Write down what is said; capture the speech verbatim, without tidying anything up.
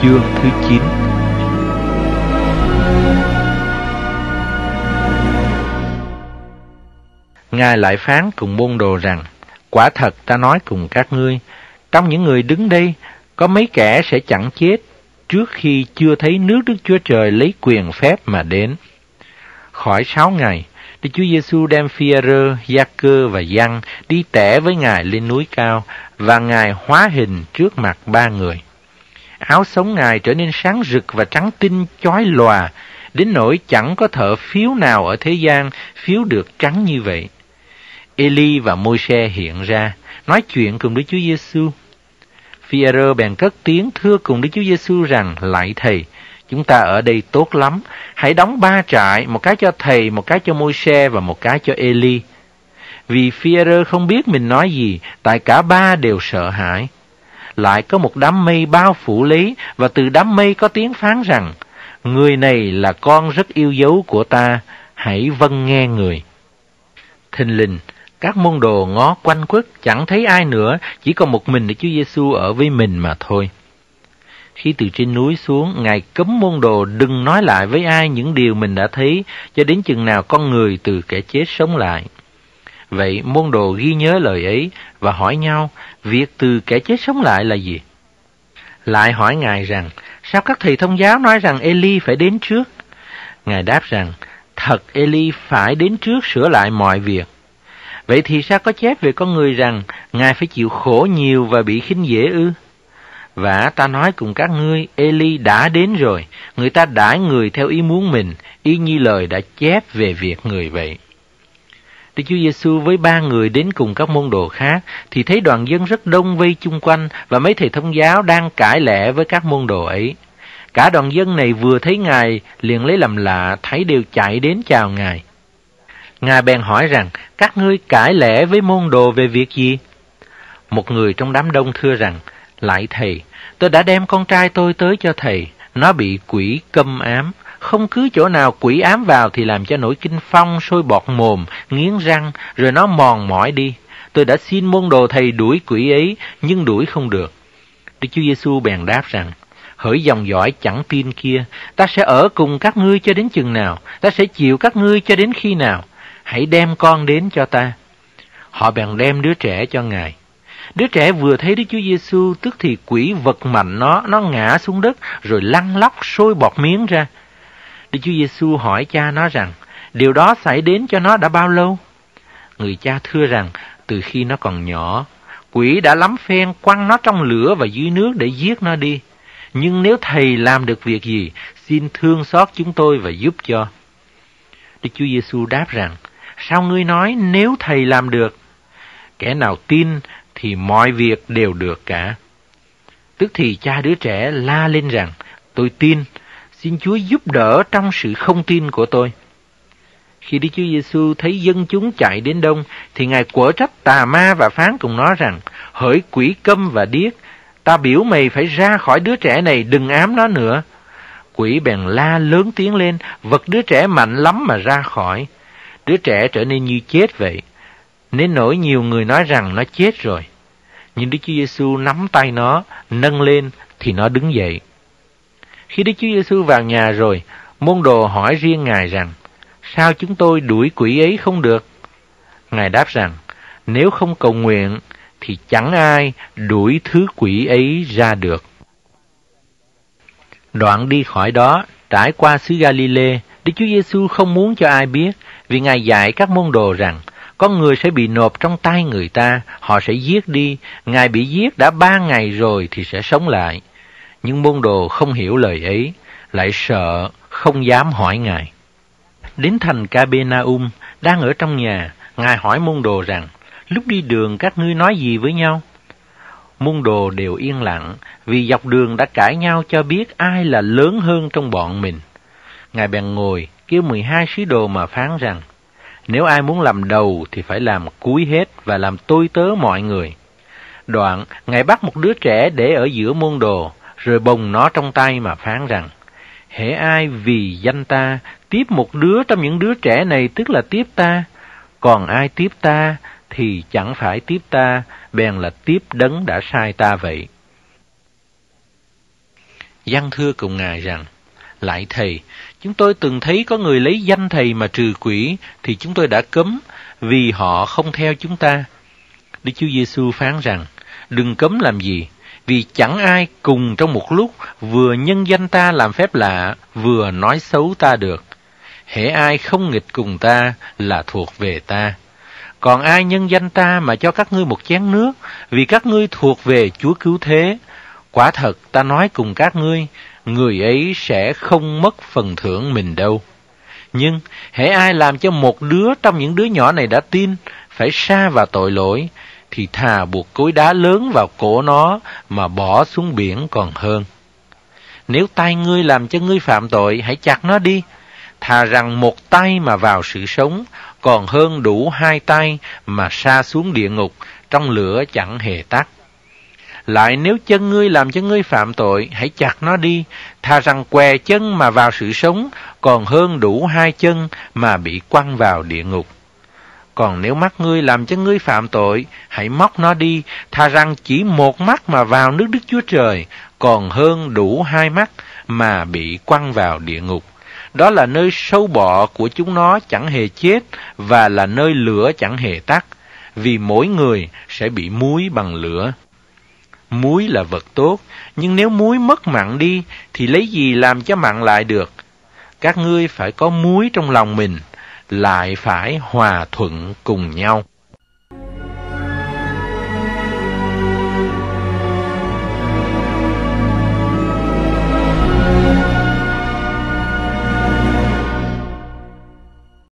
Chương thứ chín. Ngài lại phán cùng môn đồ rằng: quả thật ta nói cùng các ngươi, trong những người đứng đây có mấy kẻ sẽ chẳng chết trước khi chưa thấy nước Đức Chúa Trời lấy quyền phép mà đến. Khỏi sáu ngày, Đức Chúa Giêsu đem Phi-e-rơ, Gia-cơ và Giăng đi tẻ với Ngài lên núi cao, và Ngài hóa hình trước mặt ba người. Áo sống Ngài trở nên sáng rực và trắng tinh chói lòa, đến nỗi chẳng có thợ phiếu nào ở thế gian phiếu được trắng như vậy. Ê-li và Môi-se hiện ra, nói chuyện cùng Đức Chúa Giêsu. Phi-e-rơ bèn cất tiếng thưa cùng Đức Chúa Giêsu rằng: lạy Thầy, chúng ta ở đây tốt lắm, hãy đóng ba trại, một cái cho Thầy, một cái cho Môi-se và một cái cho Ê-li. Vì Phi-e-rơ không biết mình nói gì, tại cả ba đều sợ hãi. Lại có một đám mây bao phủ lấy, và từ đám mây có tiếng phán rằng: người này là con rất yêu dấu của ta, hãy vâng nghe người. Thình lình, các môn đồ ngó quanh quất, chẳng thấy ai nữa, chỉ còn một mình Đức Chúa Giêsu ở với mình mà thôi. Khi từ trên núi xuống, Ngài cấm môn đồ đừng nói lại với ai những điều mình đã thấy, cho đến chừng nào con người từ kẻ chết sống lại. Vậy môn đồ ghi nhớ lời ấy và hỏi nhau, việc từ kẻ chết sống lại là gì? Lại hỏi Ngài rằng: sao các thầy thông giáo nói rằng Ê-li phải đến trước? Ngài đáp rằng: thật, Ê-li phải đến trước sửa lại mọi việc. Vậy thì sao có chép về con người rằng Ngài phải chịu khổ nhiều và bị khinh dễ ư? Và ta nói cùng các ngươi, Ê-li đã đến rồi, người ta đãi người theo ý muốn mình, y như lời đã chép về việc người vậy. Đức Chúa Giêsu với ba người đến cùng các môn đồ khác, thì thấy đoàn dân rất đông vây chung quanh, và mấy thầy thông giáo đang cãi lẽ với các môn đồ ấy. Cả đoàn dân này vừa thấy Ngài liền lấy làm lạ, thấy đều chạy đến chào Ngài. Ngài bèn hỏi rằng: các ngươi cãi lẽ với môn đồ về việc gì? Một người trong đám đông thưa rằng: lạy Thầy, tôi đã đem con trai tôi tới cho Thầy, nó bị quỷ câm ám. Không cứ chỗ nào quỷ ám vào thì làm cho nổi kinh phong, sôi bọt mồm, nghiến răng, rồi nó mòn mỏi đi. Tôi đã xin môn đồ Thầy đuổi quỷ ấy, nhưng đuổi không được. Đức Chúa Giêsu bèn đáp rằng: hỡi dòng dõi chẳng tin kia, ta sẽ ở cùng các ngươi cho đến chừng nào? Ta sẽ chịu các ngươi cho đến khi nào? Hãy đem con đến cho ta. Họ bèn đem đứa trẻ cho Ngài. Đứa trẻ vừa thấy Đức Chúa Giêsu, tức thì quỷ vật mạnh nó, nó ngã xuống đất, rồi lăn lóc sôi bọt miếng ra. Đức Chúa Giêsu hỏi cha nó rằng: điều đó xảy đến cho nó đã bao lâu? Người cha thưa rằng: từ khi nó còn nhỏ, quỷ đã lắm phen quăng nó trong lửa và dưới nước để giết nó đi. Nhưng nếu Thầy làm được việc gì, xin thương xót chúng tôi và giúp cho. Đức Chúa Giêsu đáp rằng: sao ngươi nói nếu Thầy làm được? Kẻ nào tin thì mọi việc đều được cả. Tức thì cha đứa trẻ la lên rằng: tôi tin, xin Chúa giúp đỡ trong sự không tin của tôi. Khi Đức Chúa Giêsu thấy dân chúng chạy đến đông, thì Ngài quở trách tà ma và phán cùng nó rằng: hỡi quỷ câm và điếc, ta biểu mày phải ra khỏi đứa trẻ này, đừng ám nó nữa. Quỷ bèn la lớn tiếng lên, vật đứa trẻ mạnh lắm mà ra khỏi. Đứa trẻ trở nên như chết vậy, nên nỗi nhiều người nói rằng nó chết rồi. Nhưng Đức Chúa Giêsu nắm tay nó, nâng lên thì nó đứng dậy. Khi Đức Chúa Giêsu vào nhà rồi, môn đồ hỏi riêng Ngài rằng: sao chúng tôi đuổi quỷ ấy không được? Ngài đáp rằng: nếu không cầu nguyện thì chẳng ai đuổi thứ quỷ ấy ra được. Đoạn đi khỏi đó, trải qua xứ Ga-li-lê, Đức Chúa Giêsu không muốn cho ai biết, vì Ngài dạy các môn đồ rằng: con người sẽ bị nộp trong tay người ta, họ sẽ giết đi, Ngài bị giết đã ba ngày rồi thì sẽ sống lại. Nhưng môn đồ không hiểu lời ấy, lại sợ, không dám hỏi Ngài. Đến thành Ca-bê-na-um, đang ở trong nhà, Ngài hỏi môn đồ rằng: lúc đi đường các ngươi nói gì với nhau? Môn đồ đều yên lặng, vì dọc đường đã cãi nhau cho biết ai là lớn hơn trong bọn mình. Ngài bèn ngồi, kêu mười hai sứ đồ mà phán rằng: nếu ai muốn làm đầu thì phải làm cuối hết và làm tôi tớ mọi người. Đoạn, Ngài bắt một đứa trẻ để ở giữa môn đồ, rồi bồng nó trong tay mà phán rằng: hễ ai vì danh ta tiếp một đứa trong những đứa trẻ này, tức là tiếp ta. Còn ai tiếp ta thì chẳng phải tiếp ta, bèn là tiếp đấng đã sai ta vậy. Giăng thưa cùng Ngài rằng: Lạy Thầy, chúng tôi từng thấy có người lấy danh Thầy mà trừ quỷ, thì chúng tôi đã cấm, vì họ không theo chúng ta. Đức Chúa Giêsu phán rằng: Đừng cấm làm gì, vì chẳng ai cùng trong một lúc vừa nhân danh ta làm phép lạ, vừa nói xấu ta được. Hễ ai không nghịch cùng ta là thuộc về ta. Còn ai nhân danh ta mà cho các ngươi một chén nước, vì các ngươi thuộc về Chúa cứu thế, quả thật ta nói cùng các ngươi, người ấy sẽ không mất phần thưởng mình đâu. Nhưng hễ ai làm cho một đứa trong những đứa nhỏ này đã tin phải sa vào tội lỗi, thì thà buộc cối đá lớn vào cổ nó mà bỏ xuống biển còn hơn. Nếu tay ngươi làm cho ngươi phạm tội, hãy chặt nó đi. Thà rằng một tay mà vào sự sống, còn hơn đủ hai tay mà sa xuống địa ngục, trong lửa chẳng hề tắt. Lại nếu chân ngươi làm cho ngươi phạm tội, hãy chặt nó đi. Thà rằng què chân mà vào sự sống, còn hơn đủ hai chân mà bị quăng vào địa ngục. Còn nếu mắt ngươi làm cho ngươi phạm tội, hãy móc nó đi. Thà rằng chỉ một mắt mà vào nước Đức Chúa Trời, còn hơn đủ hai mắt mà bị quăng vào địa ngục. Đó là nơi sâu bọ của chúng nó chẳng hề chết, và là nơi lửa chẳng hề tắt, vì mỗi người sẽ bị muối bằng lửa. Muối là vật tốt, nhưng nếu muối mất mặn đi, thì lấy gì làm cho mặn lại được? Các ngươi phải có muối trong lòng mình, lại phải hòa thuận cùng nhau.